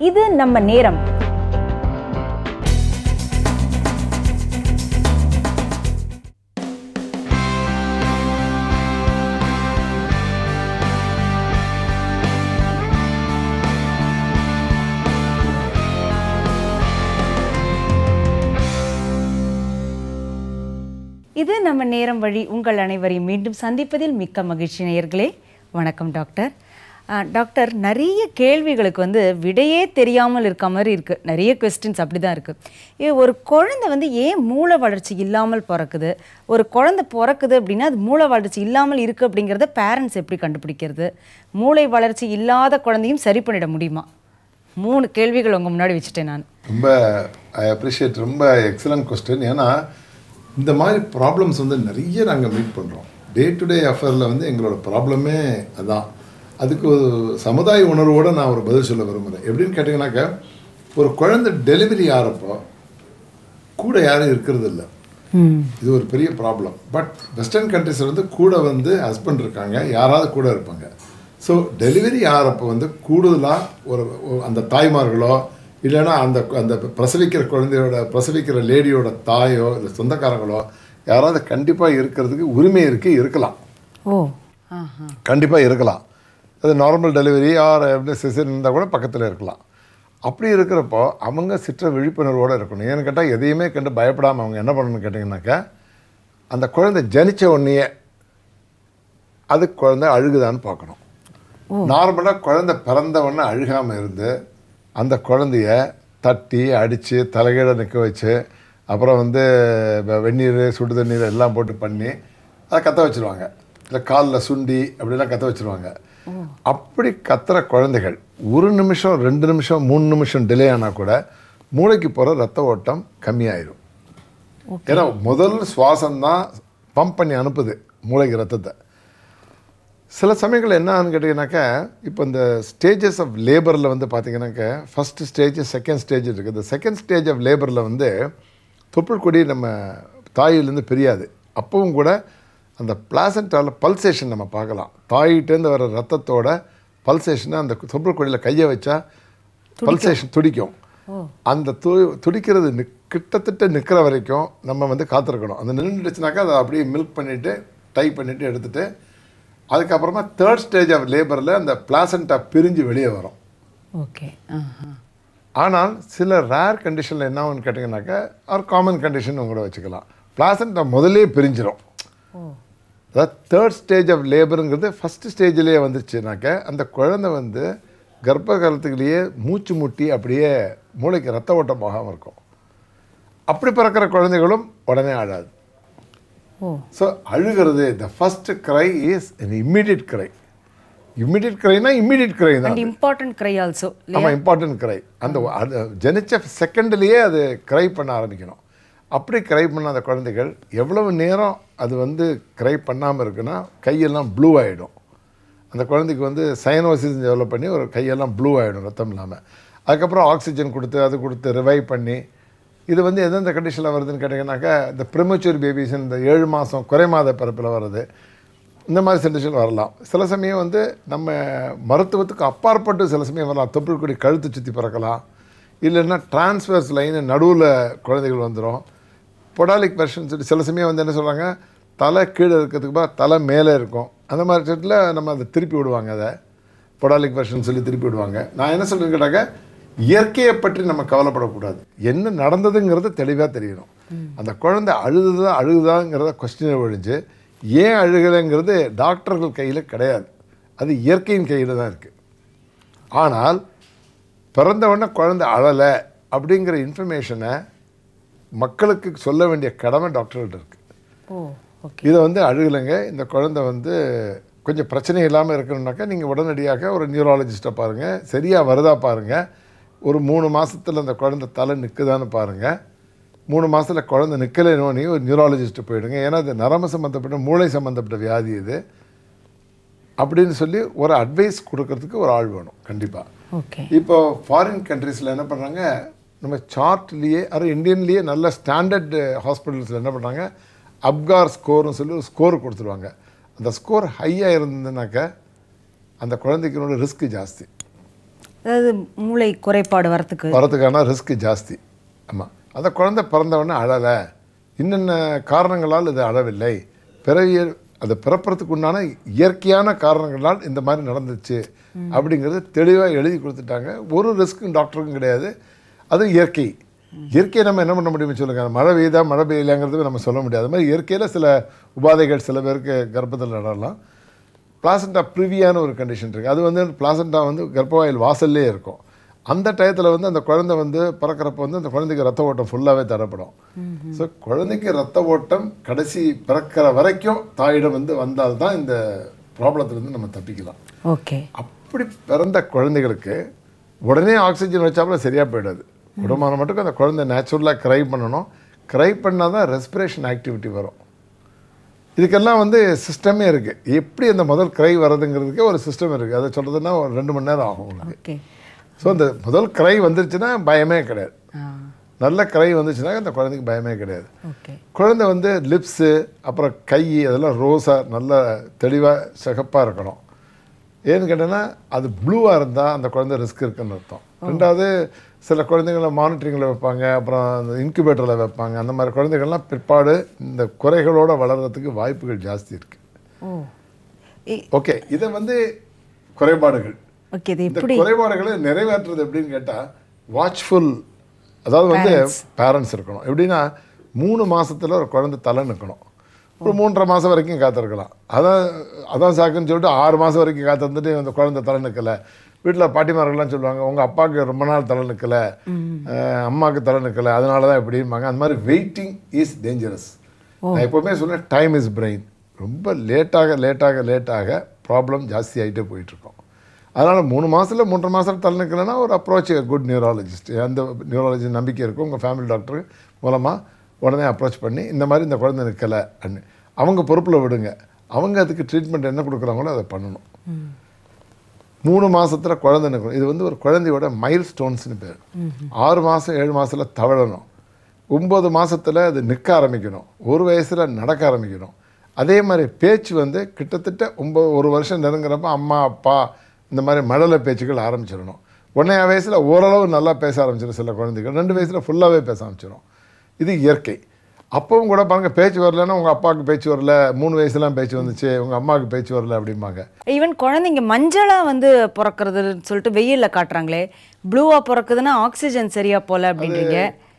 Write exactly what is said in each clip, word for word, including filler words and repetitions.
இது நம்ம நேரம். இது நம்ம நேரம் வழி உங்கள் அனைவரையும் மீண்டும் சந்திப்பதில் மிக்க மகிழ்ச்சி. நேயர்களே, வணக்கம் டாக்டர். டாக்டர், நிறைய கேள்விகளுக்கு வந்து விடையே தெரியாமல் இருக்க மாதிரி இருக்குது. நிறைய கொஸ்டின்ஸ் அப்படி தான் இருக்குது. ஒரு குழந்தை வந்து ஏன் மூளை வளர்ச்சி இல்லாமல் பிறக்குது? ஒரு குழந்தை பிறக்குது அப்படின்னா அது மூளை வளர்ச்சி இல்லாமல் இருக்குது அப்படிங்கிறத பேரண்ட்ஸ் எப்படி கண்டுபிடிக்கிறது? மூளை வளர்ச்சி இல்லாத குழந்தையும் சரி பண்ணிட முடியுமா? மூணு கேள்விகள் உங்கள் முன்னாடி வச்சுட்டேன் நான். ரொம்ப ஐ அப்ரிஷியேட். ரொம்ப எக்ஸலண்ட் கொஸ்டின். ஏன்னா இந்த மாதிரி ப்ராப்ளம்ஸ் வந்து நிறைய நாங்கள் மீட் பண்ணுறோம். டே டு டே அஃபேரில் வந்து எங்களோட ப்ராப்ளமே அதான். அதுக்கு ஒரு சமுதாய உணர்வோடு நான் ஒரு பதில் சொல்ல விரும்புகிறேன். எப்படின்னு கேட்டிங்கனாக்கா, ஒரு குழந்தை டெலிவரி ஆகிறப்போ கூட யாரும் இருக்கிறது இல்லை. இது ஒரு பெரிய ப்ராப்ளம். பட் வெஸ்டர்ன் கண்ட்ரிஸில் வந்து கூட வந்து ஹஸ்பண்ட் இருக்காங்க, யாராவது கூட இருப்பாங்க. ஸோ டெலிவரி ஆகிறப்போ வந்து கூடுதலாக ஒரு அந்த தாய்மார்களோ இல்லைன்னா அந்த அந்த பிரசவிக்கிற குழந்தையோட பிரசவிக்கிற லேடியோட தாயோ இல்லை சொந்தக்காரங்களோ யாராவது கண்டிப்பாக இருக்கிறதுக்கு உரிமை இருக்குது, இருக்கலாம். ஓ கண்டிப்பாக இருக்கலாம். அது நார்மல் டெலிவரி ஆர் எப்படி சிசேரியன் இருந்தால் கூட பக்கத்தில் இருக்கலாம். அப்படி இருக்கிறப்போ அவங்க சிற்ற விழிப்புணர்வோடு இருக்கணும். ஏன்னு கேட்டால் எதையுமே கண்டு பயப்படாமல் அவங்க என்ன பண்ணணும்னு கேட்டிங்கனாக்கா, அந்த குழந்தை ஜனித்த உடனேயே அது குழந்தை அழுகுதான்னு பார்க்கணும். நார்மலாக குழந்தை பிறந்த உடனே அழுகாமல் இருந்து அந்த குழந்தைய தட்டி அடித்து தலைகீழ நிற்க வச்சு அப்புறம் வந்து வெந்நீர் சுடு தண்ணீர் எல்லாம் போட்டு பண்ணி அதை கத்த வச்சுருவாங்க. இல்லை காலில் சுண்டி அப்படிலாம் கத்த வச்சுருவாங்க. அப்படி கத்துற குழந்தைகள் ஒரு நிமிஷம் ரெண்டு நிமிஷம் மூணு நிமிஷம் டிலே ஆனால் கூட மூளைக்கு போகிற ரத்த ஓட்டம் கம்மியாயிடும். ஏன்னா முதல் சுவாசம்தான் பம்ப் பண்ணி அனுப்புது மூளைக்கு ரத்தத்தை. சில சமயங்கள் என்ன ஆகுன்னு கேட்டிங்கனாக்கா, இப்போ இந்த ஸ்டேஜஸ் ஆஃப் லேபரில் வந்து பார்த்திங்கனாக்கா ஃபஸ்ட்டு ஸ்டேஜ் செகண்ட் ஸ்டேஜ் இருக்குது. இந்த செகண்ட் ஸ்டேஜ் ஆஃப் லேபரில் வந்து தொப்புள் கொடி நம்ம தாயிலேருந்து பிரியாது. அப்பவும் கூட அந்த பிளாசண்டாவில் பல்சேஷன் நம்ம பார்க்கலாம். தாயிட்டேருந்து வர ரத்தத்தோட பல்சேஷனை அந்த தொப்புள் கொடியில் கையை வச்சா பல்சேஷன் துடிக்கும். அந்த து துடிக்கிறது நி கிட்டத்தட்ட நிற்கிற வரைக்கும் நம்ம வந்து காத்திருக்கணும். அந்த நின்றுடுச்சுனாக்கா அதை அப்படியே மில்க் பண்ணிவிட்டு டை பண்ணிவிட்டு எடுத்துகிட்டு அதுக்கப்புறமா தேர்ட் ஸ்டேஜ் ஆஃப் லேபரில் அந்த பிளாசண்டா பிரிஞ்சு வெளியே வரும். ஓகே. ஆனால் சில ரேர் கண்டிஷனில் என்ன ஆகுன்னு கேட்டிங்கனாக்கா, ஒரு காமன் கண்டிஷன் உங்களோட வச்சுக்கலாம், பிளாசண்டா முதலே பிரிஞ்சிடும். அதாவது தேர்ட் ஸ்டேஜ் ஆஃப் லேபருங்கிறது ஃபஸ்ட்டு ஸ்டேஜ்லேயே வந்துச்சுனாக்கா அந்த குழந்தை வந்து கர்ப்ப காலத்துக்குள்ளேயே மூச்சு முட்டி அப்படியே மூளைக்கு ரத்த ஓட்டம் போகாமல் இருக்கும். அப்படி பிறக்கிற குழந்தைகளும் உடனே அழாது. ஸோ அழுகிறது the first cry is an immediate cry. Immediate க்ரைனா இம்மிடியட் க்ரை தான். Important cry also. ஆமாம், இம்பார்ட்டன்ட் க்ரை. அந்த ஜனிச்ச செகண்ட்லேயே அது க்ரை பண்ண ஆரம்பிக்கணும். அப்படி க்ரை பண்ண அந்த குழந்தைகள் எவ்வளவு நேரம் அது வந்து க்ரை பண்ணாமல் இருக்குன்னா கையெல்லாம் ப்ளூ ஆகிடும். அந்த குழந்தைக்கு வந்து சயனோசிஸ் டெவலப் பண்ணி ஒரு கையெல்லாம் ப்ளூ ஆகிடும் ரத்தம் இல்லாமல். அதுக்கப்புறம் ஆக்சிஜன் கொடுத்து அது கொடுத்து ரிவைவ் பண்ணி இது வந்து எந்தெந்த கண்டிஷனில் வருதுன்னு கேட்டிங்கனாக்கா, இந்த ப்ரிமச்சூர் பேபிஸ் இந்த ஏழு மாதம் குறை மாத பிறப்பில் வருது. இந்த மாதிரி கண்டிஷன் வரலாம். சில சமயம் வந்து நம்ம மருத்துவத்துக்கு அப்பாற்பட்டு சில சமயம் வரலாம். தொப்புள் கொடி கழுத்து சுற்றி பிறக்கலாம். இல்லைன்னா டிரான்ஸ்வர்ஸ் லைனு நடுவில் குழந்தைகள் வந்துடும். பொடாலிக் வெர்ஷன் சொல்லி சில சமயம் வந்து என்ன சொல்கிறாங்க, தலை கீழே இருக்கிறதுக்கு பா தலை மேலே இருக்கும். அந்த மாதிரி இடத்துல நம்ம அதை திருப்பி விடுவாங்க. அதை பொடாலிக் வெர்ஷன் சொல்லி திருப்பி விடுவாங்க. நான் என்ன சொல்கிறேன்னு கேட்டாக்க, இயற்கையை பற்றி நம்ம கவலைப்படக்கூடாது. என்ன நடந்ததுங்கிறது தெளிவாக தெரியணும். அந்த குழந்தை அழுதுதா அழுகுதாங்கிறத கொஸ்டினை ஒழிஞ்சு ஏன் அழுகலைங்கிறது டாக்டர்கள் கையில் கிடையாது. அது இயற்கையின் கையில் தான் இருக்குது. ஆனால் பிறந்தவொடனே குழந்தை அழலை அப்படிங்கிற இன்ஃபர்மேஷனை மக்களுக்கு சொல்ல வேண்டிய கடமை டாக்டர்கிட்ட இருக்குது. இதை வந்து அழுகலைங்க, இந்த குழந்தை வந்து கொஞ்சம் பிரச்சனை இல்லாமல் இருக்கணுன்னாக்கா நீங்கள் உடனடியாக ஒரு நியூராலஜிஸ்ட்டை பாருங்கள், சரியாக வருதா பாருங்கள். ஒரு மூணு மாதத்தில் அந்த குழந்தை தலை நிற்குதான்னு பாருங்கள். மூணு மாதத்தில் குழந்தை நிற்கலைனோனே ஒரு நியூராலஜிஸ்ட்டு போயிடுங்க. ஏன்னா அது நரம்பு சம்மந்தப்பட்ட மூளை சம்மந்தப்பட்ட வியாதி இது அப்படின்னு சொல்லி ஒரு அட்வைஸ் கொடுக்கறதுக்கு ஒரு ஆள் வேணும் கண்டிப்பாக. ஓகே. இப்போ ஃபாரின் கண்ட்ரீஸில் என்ன பண்ணுறாங்க, நம்ம சார்ட்லேயே அது இந்தியன்லேயே நல்ல ஸ்டாண்டர்ட் ஹாஸ்பிட்டல்ஸில் என்ன பண்ணுறாங்க, அப்கார் ஸ்கோர்னு சொல்லி ஒரு ஸ்கோர் கொடுத்துருவாங்க. அந்த ஸ்கோர் ஹையாக இருந்ததுனாக்கா அந்த குழந்தைக்கு ரிஸ்க்கு ஜாஸ்தி. அதாவது மூளை குறைபாடு வரத்துக்கு வரதுக்கான ரிஸ்க் ஜாஸ்தி. ஆமாம், அந்த குழந்தை பிறந்தவொடனே அழலை, இன்னென்ன காரணங்களால் இது அழவில்லை, பிறவியல் அதை பிறப்புறதுக்கு உண்டான இயற்கையான காரணங்களால் இந்த மாதிரி நடந்துச்சு அப்படிங்கிறது தெளிவாக எழுதி கொடுத்துட்டாங்க. ஒரு ரிஸ்க்கும் டாக்டருக்கும் கிடையாது. அது இயற்கை. இயற்கையை நம்ம என்ன பண்ண முடியும்னு சொல்லுங்கள். மழை பெய்யுதா மழை பெய்யலைங்கிறது நம்ம சொல்ல முடியாது. அது மாதிரி இயற்கையில் சில உபாதைகள் சில பேருக்கு கர்ப்பத்தில் நடலாம். பிளாசண்டா ப்ரிவியான ஒரு கண்டிஷன் இருக்குது. அது வந்து பிளாசண்டா வந்து கர்ப்பவாயில் வாசல்லே இருக்கும். அந்த டயத்தில் வந்து அந்த குழந்தை வந்து பிறக்கிறப்ப வந்து அந்த குழந்தைக்கு ரத்த ஓட்டம் ஃபுல்லாகவே தரப்படும். ஸோ குழந்தைக்கு ரத்த ஓட்டம் கடைசி பிறக்கிற வரைக்கும் தாயிடம் வந்து வந்தால்தான் இந்த ப்ராப்ளத்துலேருந்து நம்ம தப்பிக்கலாம். ஓகே. அப்படி பிறந்த குழந்தைகளுக்கு உடனே ஆக்சிஜன் வச்சாப்புல சரியாக போயிடாது. உடமான மட்டும் அந்த குழந்தை நேச்சுரலாக க்ரை பண்ணணும். க்ரை பண்ணால் தான் ரெஸ்பிரேஷன் ஆக்டிவிட்டி வரும். இதுக்கெல்லாம் வந்து சிஸ்டமே இருக்குது. எப்படி அந்த முதல் க்ரை வர்றதுங்கிறதுக்கே ஒரு சிஸ்டம் இருக்குது. அதை சொல்கிறதுனா ஒரு ரெண்டு மணி நேரம் ஆகும் உங்களுக்கு. ஸோ அந்த முதல் க்ரை வந்துருச்சுன்னா பயமே கிடையாது. நல்ல க்ரை வந்துச்சுன்னா அந்த குழந்தைக்கு பயமே கிடையாது. குழந்தை வந்து லிப்ஸு அப்புறம் கை அதெல்லாம் ரோஸாக நல்லா தெளிவாக சிகப்பாக இருக்கணும். ஏன்னு கேட்டேன்னா அது ப்ளூவாக இருந்தால் அந்த குழந்தை ரிஸ்க் இருக்குன்னு அர்த்தம். ரெண்டாவது சில குழந்தைங்களை மானிட்டரிங்கில் வைப்பாங்க, அப்புறம் அந்த இன்குபேட்டரில் வைப்பாங்க. அந்த மாதிரி குழந்தைகள்லாம் பிற்பாடு இந்த குறைகளோடு வளர்கிறதுக்கு வாய்ப்புகள் ஜாஸ்தி இருக்குது. ஓகே, இதை வந்து குறைபாடுகள். இந்த குறைபாடுகளை நிறைவேற்றுறது எப்படின்னு கேட்டால் வாட்ச்ஃபுல், அதாவது வந்து பேரண்ட்ஸ் இருக்கணும். எப்படின்னா மூணு மாதத்தில் ஒரு குழந்தை தலை நிற்கணும். ஒரு மூன்றரை மாதம் வரைக்கும் காத்திருக்கலாம். அதான் அதான் சாக்குன்னு சொல்லிட்டு ஆறு மாதம் வரைக்கும் காத்திருந்துட்டு அந்த குழந்தை தலை நிற்கலை. வீட்டில் பாட்டிமார்கள்லாம் சொல்லுவாங்க, உங்கள் அப்பாவுக்கு ரொம்ப நாள் தலை நிற்கலை, அம்மாவுக்கு தலை நிற்கலை, அதனால தான் எப்படிம்பாங்க. அந்த மாதிரி வெயிட்டிங் இஸ் டேஞ்சரஸ். நான் எப்போவுமே சொன்னேன், டைம் இஸ் பிரெயின். ரொம்ப லேட்டாக லேட்டாக லேட்டாக ப்ராப்ளம் ஜாஸ்தி ஆகிட்டே போயிட்டுருக்கோம். அதனால் மூணு மாதத்தில் மூன்றரை மாதத்தில் தலை நிற்கலைன்னா ஒரு அப்ரோச் குட் நியூராலஜிஸ்ட், அந்த நியூராலஜி நம்பிக்கை இருக்கும் உங்கள் ஃபேமிலி டாக்டர் மூலமாக உடனே அப்ரோச் பண்ணி இந்த மாதிரி இந்த குழந்தை நிற்கலை அப்படின்னு அவங்க பொறுப்பில் விடுங்க. அவங்க அதுக்கு ட்ரீட்மெண்ட் என்ன கொடுக்குறாங்களோ அதை பண்ணணும். மூணு மாதத்தில் குழந்தை நிற்கணும். இது வந்து ஒரு குழந்தையோட மைல் ஸ்டோன்ஸ்னு பேர். ஆறு மாதம் ஏழு மாதத்தில் தவழணும். ஒம்பது மாதத்தில் அது நிற்க ஆரம்பிக்கணும். ஒரு வயசில் நடக்க ஆரம்பிக்கணும். அதே மாதிரி பேச்சு வந்து கிட்டத்தட்ட ஒம்பது ஒரு வருஷம் நெருங்குறப்ப அம்மா அப்பா இந்த மாதிரி மழலை பேச்சுக்கள் ஆரம்பிச்சிடணும். ஒன்றையா வயசில் ஓரளவு நல்லா பேச ஆரம்பிச்சிடும் சில குழந்தைகள். ரெண்டு வயசில் ஃபுல்லாகவே பேச ஆரம்பிச்சிடும். இது இயற்கை. அப்பவும் கூட பாருங்கள், பேச்சு வரலன்னா உங்கள் அப்பாவுக்கு பேச்சு வரல, மூணு வயசுலாம் பேச்சு வந்துச்சு, உங்கள் அம்மாவுக்கு பேச்சு வரல அப்படிம்பாங்க. ஈவன் குழந்தைங்க மஞ்சளாக வந்து பிறக்கிறதுன்னு சொல்லிட்டு வெயிலில் காட்டுறாங்களே, ப்ளூவாக பிறக்குதுன்னா ஆக்சிஜன் சரியாக போகல அப்படின்றீங்க.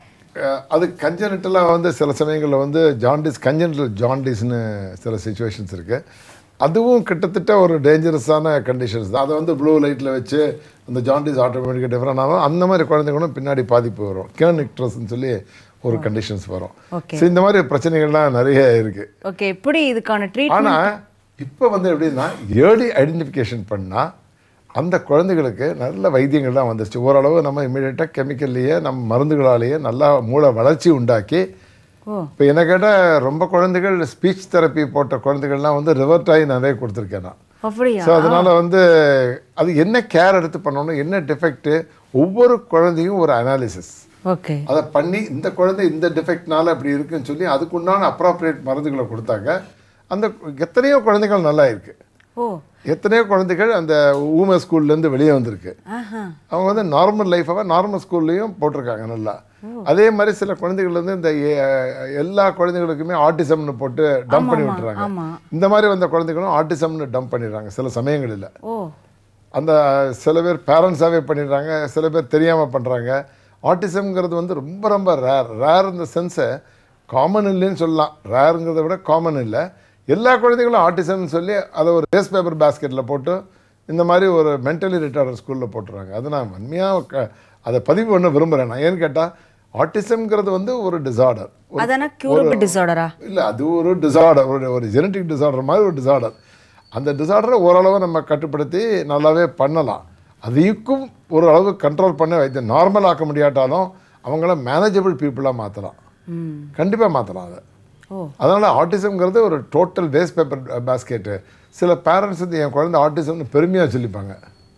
அது கஞ்சனிட்டலாக வந்து சில சமயங்களில் வந்து ஜாண்டிஸ், கஞ்சனிட்டல் ஜாண்டிஸ்னு சில சுச்சுவேஷன்ஸ் இருக்குது. அதுவும் கிட்டத்தட்ட ஒரு டேஞ்சரஸான கண்டிஷன்ஸ் தான். அதை வந்து ப்ளூ லைட்டில் வச்சு அந்த ஜாண்டிஸ் ஆட்டோமேட்டிக்காக டிஃப்ரெண்ட் ஆகும். அந்த மாதிரி குழந்தைங்களும் பின்னாடி பாதிப்பு வரும். கேர்னிக்ட்ரஸ்ன்னு சொல்லி ஒரு கண்டிஷன்ஸ் வரும். ஸோ இந்த மாதிரி பிரச்சனைகள்லாம் நிறைய இருக்குது. ஓகே, எப்படி இதுக்கான ட்ரீட்மெண்ட்? ஆனால் இப்போ வந்து எப்படின்னா ஏர்லி ஐடென்டிஃபிகேஷன் பண்ணால் அந்த குழந்தைகளுக்கு நல்ல வைத்தியங்கள்லாம் வந்துருச்சு. ஓரளவு நம்ம இமீடியட்டாக கெமிக்கல்லையே நம்ம மருந்துகளாலேயே நல்லா மூளை வளர்ச்சி உண்டாக்கி, இப்போ என்ன கேட்டால் ரொம்ப குழந்தைகள் ஸ்பீச் தெரப்பி போட்ட குழந்தைகள்லாம் வந்து ரிவர்ட் ஆகி நிறைய கொடுத்துருக்கேன் நான். ஸோ அதனால் வந்து அது என்ன கேர் எடுத்து பண்ணணும், என்ன டிஃபெக்ட்டு, ஒவ்வொரு குழந்தையும் ஒரு அனாலிசிஸ் ஓகே அதை பண்ணி இந்த குழந்தை இந்த டிஃபெக்ட்னால அப்படி இருக்குன்னு சொல்லி அதுக்குண்டான அப்ராப்ரியேட் மருந்துகளை கொடுத்தாங்க. அந்த எத்தனையோ குழந்தைகள் நல்லா இருக்குது. ஓ, எத்தனையோ குழந்தைகள் அந்த ஊமை ஸ்கூல்லேருந்து வெளியே வந்திருக்கு. அவங்க வந்து நார்மல் லைஃபாக நார்மல் ஸ்கூல்லையும் போட்டிருக்காங்க நல்லா. அதே மாதிரி சில குழந்தைகள் வந்து இந்த எல்லா குழந்தைகளுக்குமே ஆட்டிசம்னு போட்டு டம்ப் பண்ணி விட்டுறாங்க. இந்த மாதிரி வந்த குழந்தைகளும் ஆட்டிசம்னு டம்ப் பண்ணிடுறாங்க சில சமயங்களில். அந்த சில பேர் பேரண்ட்ஸாகவே பண்ணிடுறாங்க, சில பேர் தெரியாமல் பண்ணுறாங்க. ஆட்டிசம்ங்கிறது வந்து ரொம்ப ரொம்ப ரேர். ரேர் இந்த சென்ஸை காமன் இல்லைன்னு சொல்லலாம். ரேருங்கிறத விட காமன் இல்லை. எல்லா குழந்தைகளும் ஆட்டிசம்னு சொல்லி அதை ஒரு வேஸ்ட் பேப்பர் பேஸ்கெட்டில் போட்டு இந்த மாதிரி ஒரு மென்டலி ரிட்டார்டட் ஸ்கூலில் போட்டுறாங்க. அது நான் உண்மையாக க அதை பதிவு பண்ண விரும்புகிறேன். நான் ஏன்னு கேட்டால் ஆட்டிசம்ங்கிறது வந்து ஒரு டிசார்டர். டிசார்டரா இல்லை, அது ஒரு டிசார்டர், ஒரு ஒரு ஜெனட்டிக் டிசார்டர் மாதிரி ஒரு டிசார்டர். அந்த டிசார்டரை ஓரளவு நம்ம கட்டுப்படுத்தி நல்லாவே பண்ணலாம். அதையும் ஓரளவு கண்ட்ரோல் பண்ண வைத்து நார்மல் ஆக்க முடியாட்டாலும் அவங்கள மேனேஜபிள் பீப்புளாக மாற்றலாம். கண்டிப்பாக மாற்றலாம் அதை. அதனால் ஆட்டிசம்ங்கிறது ஒரு டோட்டல் வேஸ்ட் பேப்பர் பேஸ்கெட்டு. சில பேரண்ட்ஸ் வந்து என் குழந்தை ஆட்டிசம்னு பெருமையாக சொல்லிப்பாங்க.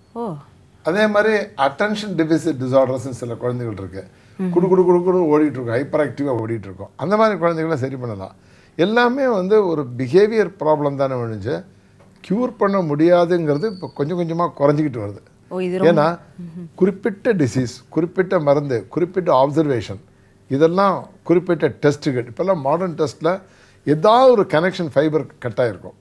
அதே மாதிரி அட்டென்ஷன் டெபிசிட் டிசார்டர்ஸ்னு சில குழந்தைகள் இருக்குது. குடு குடு குடு குடு ஓடிட்டுருக்கோம், ஹைப்பர் ஆக்டிவாக ஓடிட்டுருக்கோம். அந்த மாதிரி குழந்தைகளை சரி பண்ணலாம். எல்லாமே வந்து ஒரு பிஹேவியர் ப்ராப்ளம் தானே ஒழிஞ்சு க்யூர் பண்ண முடியாதுங்கிறது இப்போ கொஞ்சம் கொஞ்சமாக குறைஞ்சிக்கிட்டு வருது. ஏன்னா குறிப்பிட்ட டிசீஸ், குறிப்பிட்ட மருந்து, குறிப்பிட்ட ஆப்சர்வேஷன், இதெல்லாம் குறிப்பிட்ட டெஸ்ட்டுகள். இப்போல்லாம் மாடர்ன் டெஸ்ட்டில் ஏதாவது ஒரு கனெக்ஷன் ஃபைபர் கட்டாக இருக்கும்.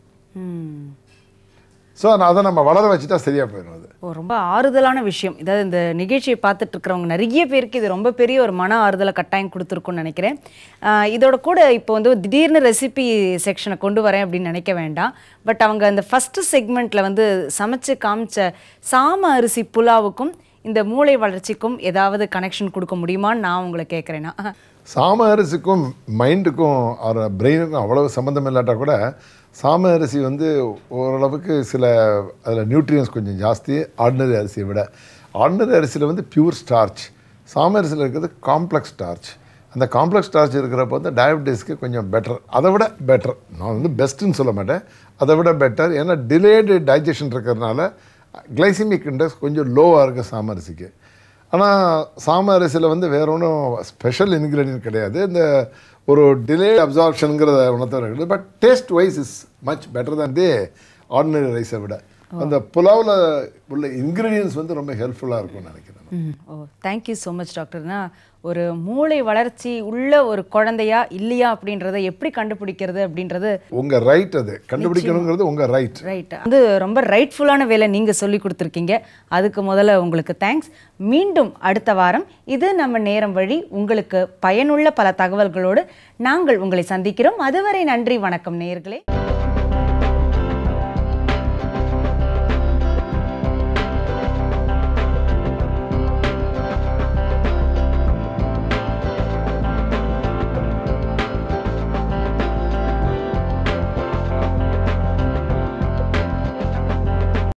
ஸோ அதை நம்ம வளர வச்சுட்டா சரியாக போயிடும். அது ஓ ரொம்ப ஆறுதலான விஷயம். இதாவது இந்த நிகழ்ச்சியை பார்த்துட்டு இருக்கிறவங்க நிறைய பேருக்கு இது ரொம்ப பெரிய ஒரு மன ஆறுதலை கட்டாயம் கொடுத்துருக்குன்னு நினைக்கிறேன். இதோட கூட இப்போ வந்து திடீர்னு ரெசிபி செக்ஷனை கொண்டு வரேன் அப்படின்னு நினைக்க வேண்டாம். பட் அவங்க அந்த ஃபஸ்ட்டு செக்மெண்ட்டில் வந்து சமைச்சு காமிச்ச சாம அரிசி புலாவுக்கும் இந்த மூளை வளர்ச்சிக்கும் ஏதாவது கனெக்ஷன் கொடுக்க முடியுமான்னு நான் உங்களை கேட்குறேன்னா. சாம அரிசிக்கும் மைண்டுக்கும் பிரெயினுக்கும் அவ்வளவு சம்மந்தம் இல்லாட்டா கூட சாம அரிசி வந்து ஓரளவுக்கு சில அதில் நியூட்ரியன்ஸ் கொஞ்சம் ஜாஸ்தி ஆர்டினரி அரிசியை விட. ஆர்டினரி அரிசியில் வந்து பியூர் ஸ்டார்ச், சாம அரிசியில் இருக்கிறது காம்ப்ளெக்ஸ் ஸ்டார்ச். அந்த காம்ப்ளெக்ஸ் ஸ்டார்ச் இருக்கிறப்ப வந்து டயபெட்டிஸ்க்கு கொஞ்சம் பெட்டர், அதை விட பெட்டர். நான் வந்து பெஸ்ட்டுன்னு சொல்ல மாட்டேன், அதை விட பெட்டர். ஏன்னா டிலேடு டைஜஷன் இருக்கிறதுனால கிளைசிமிக் இண்டெக்ஸ் கொஞ்சம் லோவாக இருக்குது சாம அரிசிக்கு. ஆனால் சாம அரிசியில் வந்து வேற ஒன்றும் ஸ்பெஷல் இன்க்ரீடியன்ட் கிடையாது. இந்த ஒரு டிலே அப்சார்ப்ஷனுங்கிறத உணர்த்த இருக்குது. But taste wise is much better than the ordinary ரைஸை விட. அந்த புலாவில் உள்ள இன்க்ரீடியன்ஸ் வந்து ரொம்ப ஹெல்ப்ஃபுல்லாக இருக்கும்னு நினைக்கிறேன். ஓ தேங்க்யூ ஸோ மச் டாக்டர்னா. ஒரு மூளை வளர்ச்சி உள்ள ஒரு குழந்தையா இல்லையா அப்படின்றத எப்படி கண்டுபிடிக்கிறது அப்படின்றது உங்க ரைட். அது கண்டுபிடிக்கணுங்கிறது உங்க ரைட். ரைட் அது ரொம்ப ரைட்ஃபுல்லான வேலை நீங்கள் சொல்லி கொடுத்துருக்கீங்க. அதுக்கு முதல்ல உங்களுக்கு தேங்க்ஸ். மீண்டும் அடுத்த வாரம் இது நம்ம நேரம் வழி உங்களுக்கு பயனுள்ள பல தகவல்களோடு நாங்கள் உங்களை சந்திக்கிறோம். அதுவரை நன்றி, வணக்கம் நேயர்களே.